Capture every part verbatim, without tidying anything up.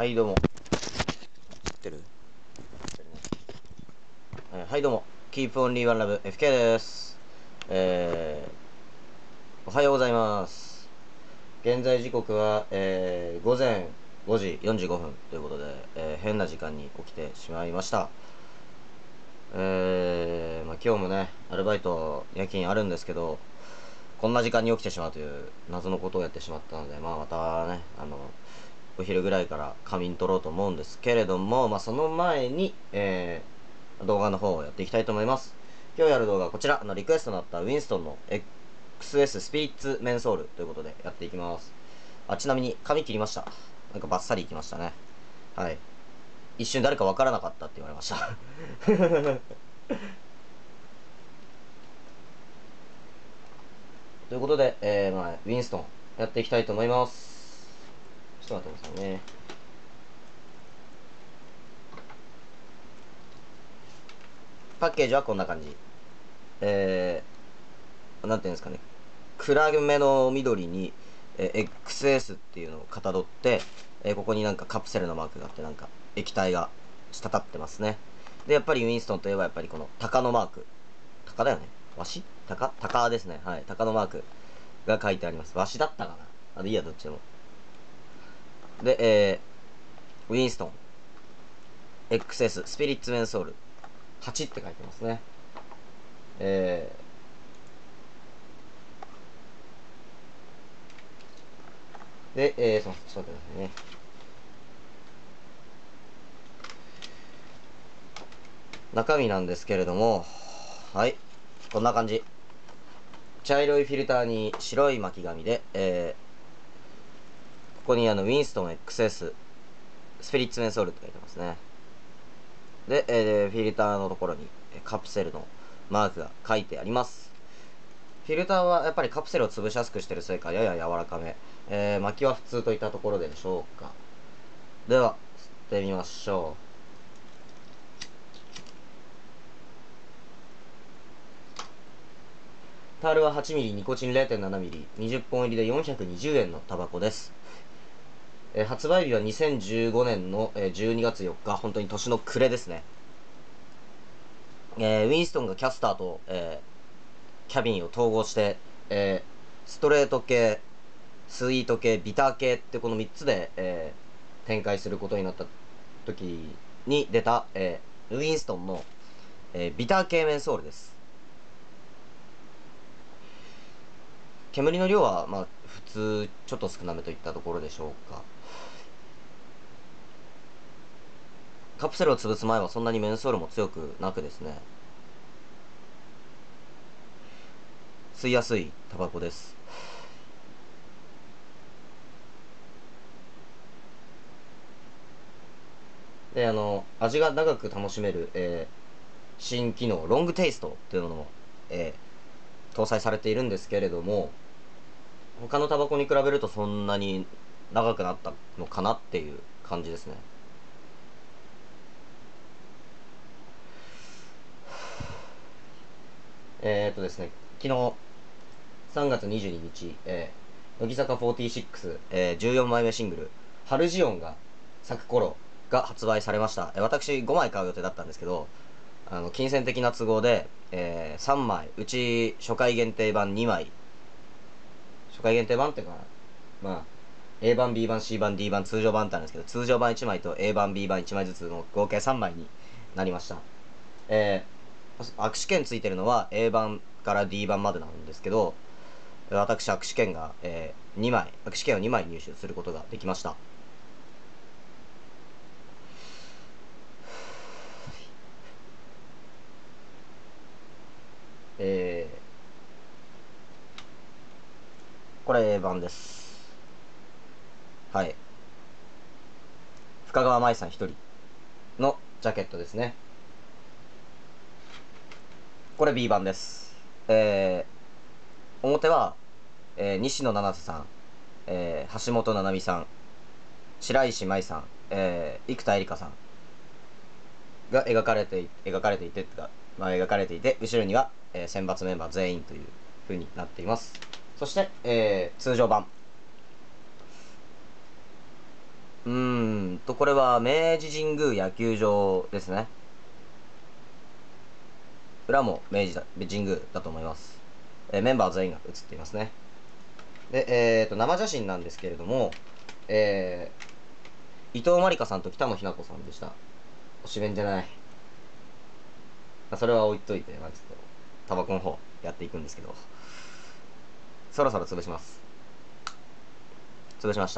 はいどうも。知ってる？知ってるね。えーはいどうも。Keep Only One Love エフケー です。えー、おはようございます。現在時刻は、えー、午前ごじよんじゅうごふんということで、えー、変な時間に起きてしまいました。えー、まあ、今日もね、アルバイト夜勤あるんですけど、こんな時間に起きてしまうという謎のことをやってしまったので、まあまたね、あの、お昼ぐらいから仮眠取ろうと思うんですけれども、まあその前に、えー、動画の方をやっていきたいと思います。今日やる動画はこちら、あの、リクエストのあったウィンストンの エックスエス スピリッツメンソールということでやっていきます。あ、ちなみに髪切りました。なんかバッサリいきましたね。はい。一瞬誰かわからなかったって言われました。ということで、えー、まあ、ウィンストンやっていきたいと思います。ちょっと待ってくださいね。パッケージはこんな感じ。えー、なんていうんですかね。暗めの緑に、えー、エックスエス っていうのをかたどって、えー、ここになんかカプセルのマークがあって、なんか液体が滴ってますね。で、やっぱりウィンストンといえばやっぱりこの鷹のマーク。鷹だよね。ワシ鷹鷹ですね。はい。鷹のマークが書いてあります。ワシだったかな。あ、でいいや、どっちでも。で、えー、ウィンストン。エックスエス、スピリッツメンソール。はちって書いてますね。えー、で、えー、ちょっと待ってくださいね。中身なんですけれども、はい。こんな感じ。茶色いフィルターに白い巻き紙で、えー、ここにあの、ウィンストン エックスエス、スピリッツメンソールって書いてますね。で、えー、フィルターのところにカプセルのマークが書いてあります。フィルターはやっぱりカプセルを潰しやすくしてるせいかやや柔らかめ。えー、巻きは普通といったところでしょうか。では、吸ってみましょう。タールは はちミリ、ニコチン れいてんななミリ、にじゅっぽん入りでよんひゃくにじゅうえんのタバコです。えー、発売日はにせんじゅうごねんの、えー、じゅうにがつよっか、本当に年の暮れですね。えー、ウィンストンがキャスターと、えー、キャビンを統合して、えー、ストレート系、スイート系、ビター系ってこのみっつで、えー、展開することになった時に出た、えー、ウィンストンの、えー、ビター系メンソールです。煙の量は、まあ、普通、ちょっと少なめといったところでしょうか。カプセルを潰す前はそんなにメンソールも強くなくですね、吸いやすいタバコです。で、あの、味が長く楽しめる、えー、新機能、ロングテイストっていうのも、えー、搭載されているんですけれども、他のタバコに比べるとそんなに長くなったのかなっていう感じですね。えー、っとですね、昨日さんがつにじゅうににち、えー、乃木坂フォーティーシックス、えー、じゅうよんまいめシングル、ハルジオンが咲く頃が発売されました。えー、私ごまい買う予定だったんですけど、あの、金銭的な都合で、えー、さんまい、うち初回限定版にまい、初回限定版っていうか、まあ、A 版、B 版、C 版、D 版、通常版ってあるんですけど、通常版いちまいと A 版、B 版いちまいずつの合計さんまいになりました。えー、握手券ついてるのは A 版から D 版までなんですけど、私、握手券が、えー、にまい、握手券をにまい入手することができました。えー、これ A 版です。はい。深川舞さん一人のジャケットですね。これ B 版です。えー、表は、えー、西野七瀬さん、えー、橋本七海さん、白石麻衣さん、えー、生田絵梨花さんが描かれて描かれていてまあ、描かれていて、後ろには、えー、選抜メンバー全員という風になっています。そして、えー、通常版。うーんと、 これは明治神宮野球場ですね。裏も明治だ神宮だと思います。えーメンバー全員が写っていますね。で、えーと、生写真なんですけれども、えー、伊藤まりかさんと北野日な子さんでした。推しメンじゃない。まあ、それは置いといて、まあ、ちょっと、タバコの方やっていくんですけど、そろそろ潰します。潰しました。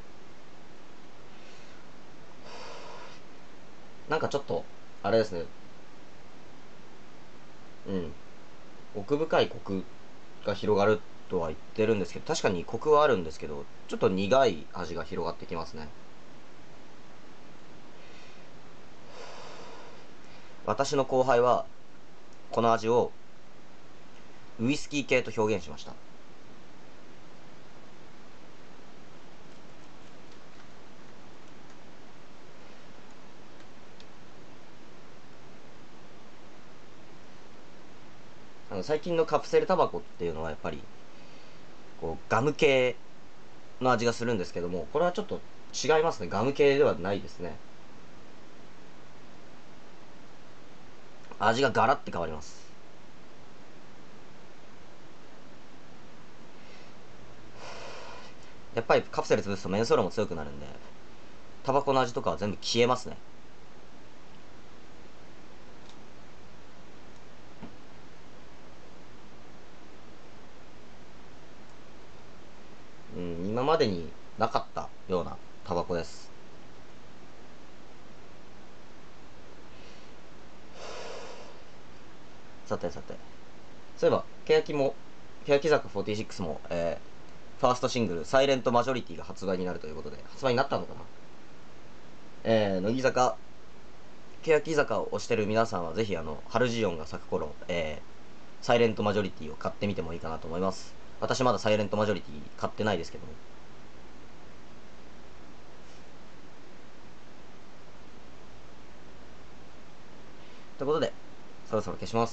なんかちょっと、あれですね、うん、奥深いコクが広がるとは言ってるんですけど、確かにコクはあるんですけど、ちょっと苦い味が広がってきますね。私の後輩は、この味をウイスキー系と表現しました。あの最近のカプセルタバコっていうのはやっぱりこうガム系の味がするんですけども、これはちょっと違いますね。ガム系ではないですね。味がガラッて変わります。やっぱりカプセル潰すとメンソールも強くなるんで、タバコの味とかは全部消えますね。うん、今までになかったようなタバコです。さてさて、そういえば欅も欅坂フォーティーシックスも、えー、ファーストシングル「サイレントマジョリティ」が発売になるということで、発売になったのかな。えー、乃木坂欅坂を推してる皆さんはぜひあのハルジオンが咲く頃、えー、サイレントマジョリティを買ってみてもいいかなと思います。私まだサイレントマジョリティ買ってないですけども。ということで、そろそろ消します。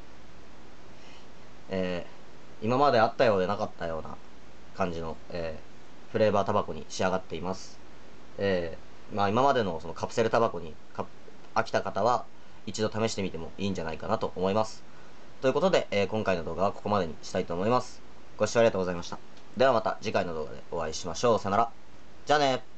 えー、今まであったようでなかったような感じの、えー、フレーバータバコに仕上がっています。えー、まあ今までのそのカプセルタバコにか飽きた方は一度試してみてもいいんじゃないかなと思います。ということで、えー今回の動画はここまでにしたいと思います。ご視聴ありがとうございました。ではまた次回の動画でお会いしましょう。さよなら。じゃあね。